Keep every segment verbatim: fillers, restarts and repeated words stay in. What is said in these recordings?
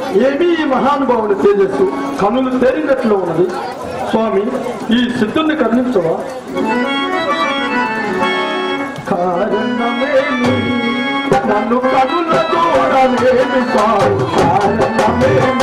ఏమీ ఈ మహానుభావుని తేజస్సు కనులు తేరినట్లు ఉన్నది. స్వామి, ఈ సిద్ధుని కర్ణించవా? కారణమేమి నన్ను కనుల చూడలేమి స్వామి, కారణమేమి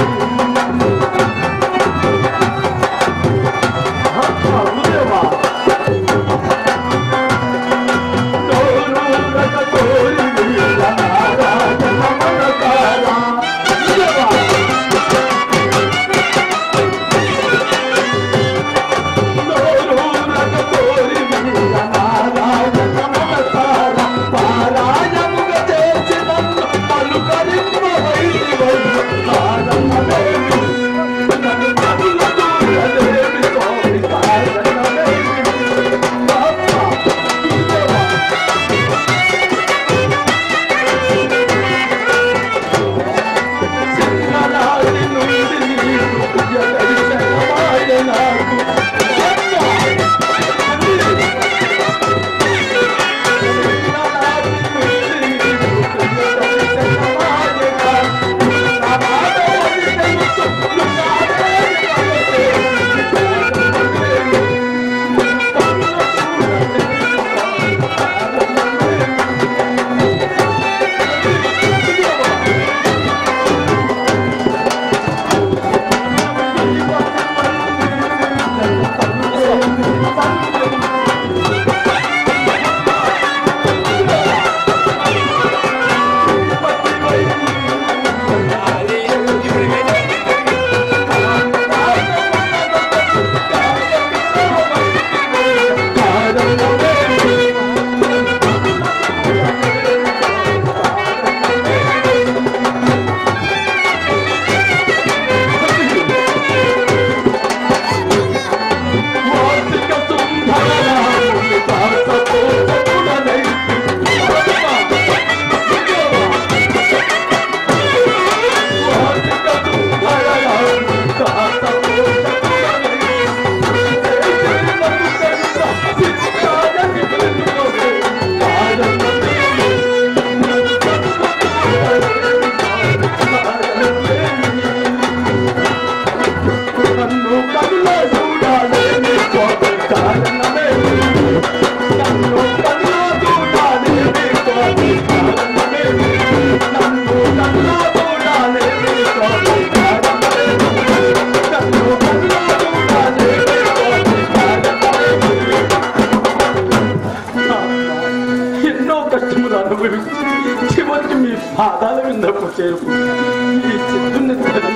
చివరికి మీ పాదాల విందకు చేరుకు ఈ సిద్ధుని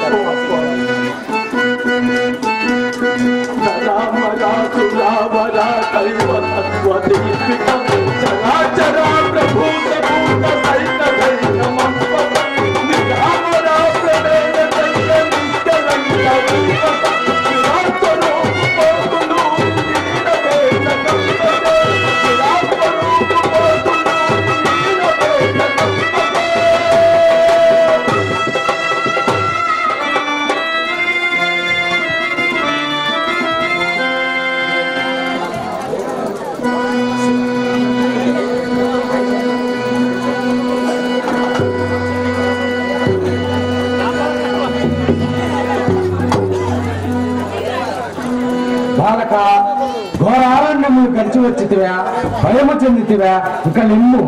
బాలక ఘోరారణ్యము గడిచి వచ్చితివా, భయము చెందితివా, ఇక నిమ్ము.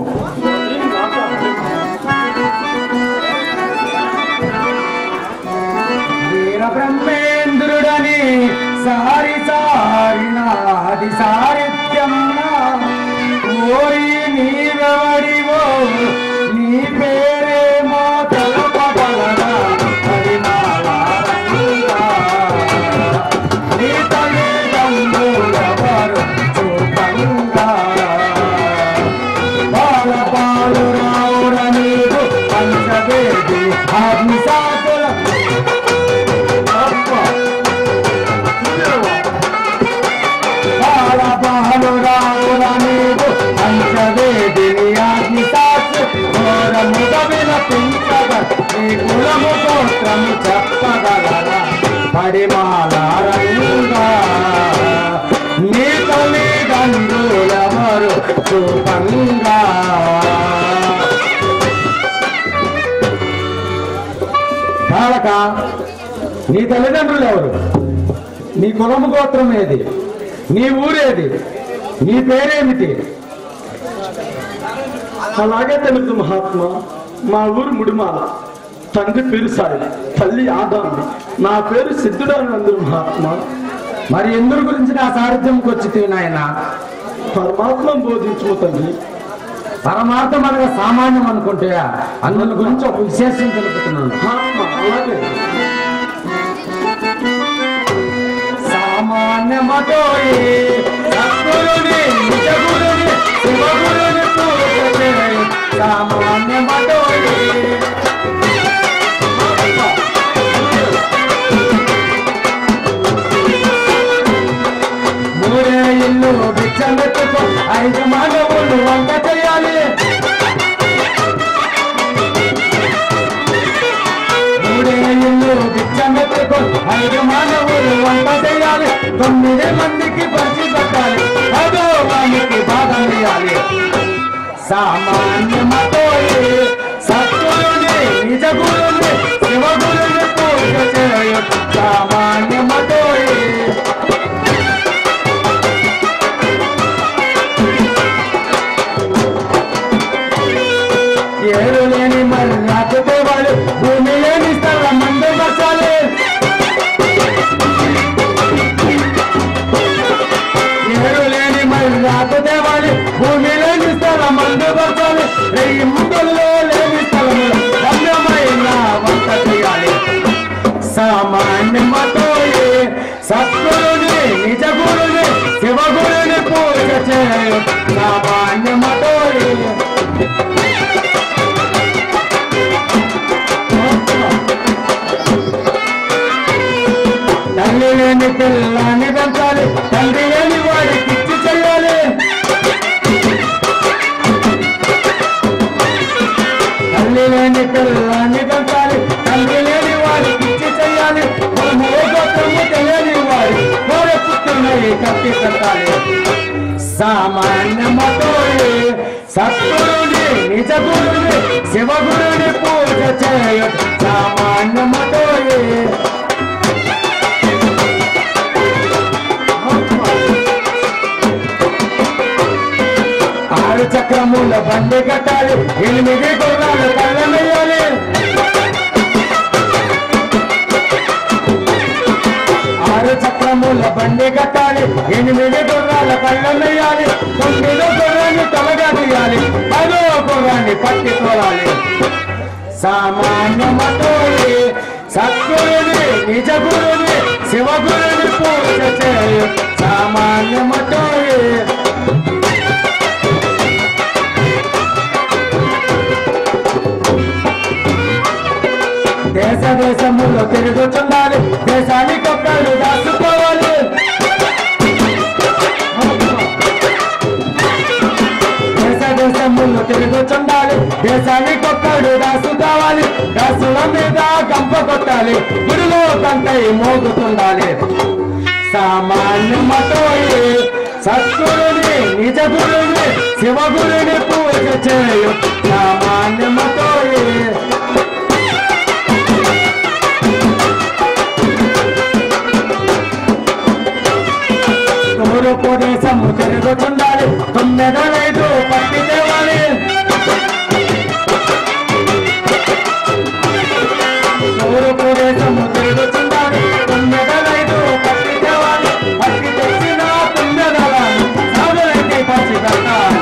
వీర బ్రహ్మేంద్రుడని సారి సారినాది సారిత్యం ఓరి నీవడివో నీ పేరేమో తలపగలనా చెప్పగలరా పడిమాలారంగా నీ తల్లిదండ్రులెవరు చూపంగా బాలక, నీ తల్లిదండ్రులు ఎవరు? నీ కులము గోత్రం ఏది? నీ ఊరేది? నీ పేరేమిటి? అలాగే తెలుసు మహాత్మా. మా ఊరు ముడిమాల, తండ్రి పేరు సాయి, తల్లి ఆదామి, నా పేరు సిద్ధుడు అని అందరు మహాత్మా. మరి ఎందుకు గురించి నా సారథ్యంకి వచ్చి నాయన? పరమాత్మ బోధించము తండ్రి. పరమార్థం అనగా సామాన్యం అనుకుంటే అందుల గురించి ఒక విశేషం తెలుపుతున్నాను. మహాత్మా అలాగే. సామాన్యమతోయే సద్గురుని నిజగురుని శివగురుని పూజ చేయి. సామాన్యమతోయే మూడే ఇల్లు బిచ్చమెత్తుకో, ఐదు మానవులు వంట చేయాలి. మూడే ఇల్లు బిచ్చమెత్తుకో, ఐదు మానవులు వంట చేయాలి. తొమ్మిది మందికి పంచి పెట్టాలి, పదో వానికి భాగం ఇవ్వాలి. సామాన్యమతోయే సద్గురుని నిజగురుని శివగురుని పూజ చేయ. సామాన్యమతోయే ఏడు లేని మరి నాకు తేవాలి, భూమి లేని స్థలం మందు పరచాలి. ఏడు లేని మరి నాకు తేవాలి, భూమి లేని స్థలం మందు పరచాలి. వెయ్యి ముందుల్లో లేని స్థలములు రమ్యమైన వంట చేయాలి. సామాన్యమతోయే సద్గురుని నిజగురుని శివగురుని పూజ చేయ. సామాన్యమతోయే తల్లి లేని పిల్లాన్ని పెంచాలి, తండ్రి లేని వాడికి ఇచ్చి చెయ్యాలి. తల్లి లేని పిల్లాన్ని పెంచాలి, తండ్రి లేని వాడికి ఇచ్చి చెయ్యాలి. గోత్రము తెలియని వాడి కోర పుట్టున్నది కట్టి పెట్టాలి. సామాన్యమతోయే సద్గురుని నిజగురుని శివగురుని పూజ చేయ. సామాన్యమతోయే ఆరు చక్రముల బండి కట్టాలి, ఎనిమిది గుర్రాలు కళ్ళమేయాలి. ఆరు చక్రముల బండి కట్టాలి, ఎనిమిది గుర్రాల కళ్ళమేయాలి. తొమ్మిదో గుర్రాన్ని తలగా తీయాలి, పదో గుర్రాన్ని పట్టి తోలాలి. సామాన్యమతోయే సద్గురుని నిజగురుని శివగురుని పూజ చేయ. సామాన్యమతోయే దేశ దేశములో తిరుగుతుండాలి, దేశానికి ఒక్కడు దాచుకోవాలి. దేశ దేశములో తిరుగుతుండాలి, దేశానికి ఒక్కడు దాచుకోవాలి. దాసుల మీద గంప కొట్టాలి, గుడిలో కంటై మోగుతుండాలి. సామాన్యమతోయే సద్గురుని నిజగురుని శివగురుని పూజ చేయ. సామాన్యమతోయే తూర్పు దేశము తిరుగుతుండాలి, తొమ్మిదలైదు పట్టి తేవాలి. తూర్పు దేశము తిరుగుతుండాలి, తొమ్మిదలైదు పట్టి తేవాలి. పట్టి తెచ్చిన తొమ్మిదలను సాగులకి పంచి పెట్టాలి.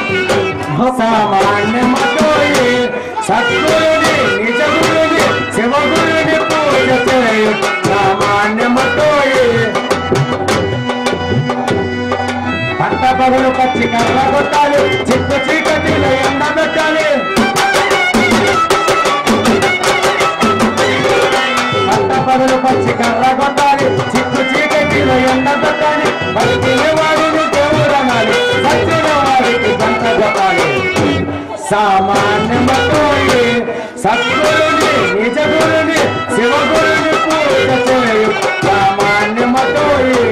సామాన్యమతోయే సద్గురుని నిజగురుని శివగురుని పూజ చేయ. సామాన్యమతోయే పంట పగలు పచ్చి కర్ర కొట్టాలి, చిక్కు చీకటిలో ఎండ పెట్టాలి. పంట పగలు పచ్చి కర్ర కొట్టాలి, చిక్కు చీకటిలో ఎండ పెట్టాలి. బతికిన వాడిని దేవుడు అనాలి, చచ్చిన వాడికి గంట కొట్టాలి. సామాన్యమతోయే సద్గురుని నిజగురుని శివగురుని పూజ చేయ. సామాన్యమతోయే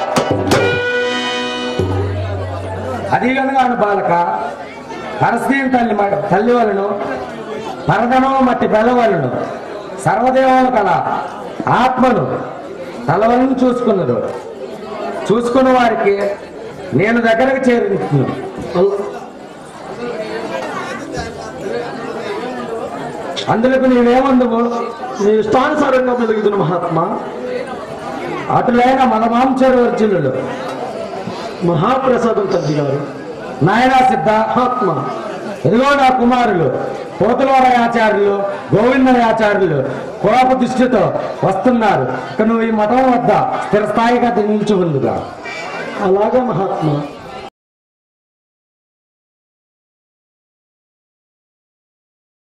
అది కనుక బాలక, పరస్త్రీని తల్లి తల్లి వాళ్ళను, పరధనము మట్టి బెల్ల వాళ్ళను, సర్వదేవాలు కల ఆత్మను తలవని చూసుకున్నదు. చూసుకున్న వారికి నేను దగ్గరకు చేరుతున్నాను. అందులకు నీవేమందువు? నీ ఇష్టానుసారంగా మెలుగుతున్న మహాత్మా. అటులైన మనమాంచరులు మహాప్రసాదం తండ్రి గారు. నాయనా సిద్ధ మహాత్మా, ఎదుగో నా కుమారులు పోతులవారాచార్యులు గోవిందయాచార్యులు కులాప దృష్టితో వస్తున్నారు. ఇక నువ్వు ఈ మఠం వద్ద స్థిరస్థాయిగా నిలిచి ఉందిగా. అలాగా మహాత్మా.